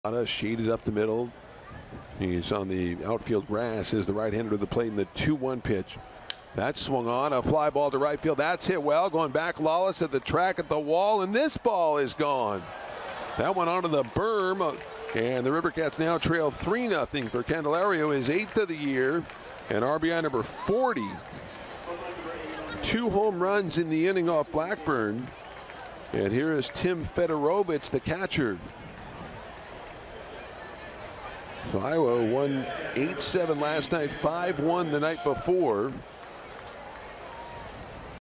Shaded up the middle. He's on the outfield grass. Is the right-hander to the plate in the 2-1 pitch. That swung on, a fly ball to right field. That's hit well. Going back, Lawless at the track at the wall, and this ball is gone. That went onto the berm, and the Rivercats now trail 3-0 for Candelario, his 8th of the year, and RBI number 40. 2 home runs in the inning off Blackburn. And here is Tim Fedorovich, the catcher. So Iowa won 8-7 last night, 5-1 the night before.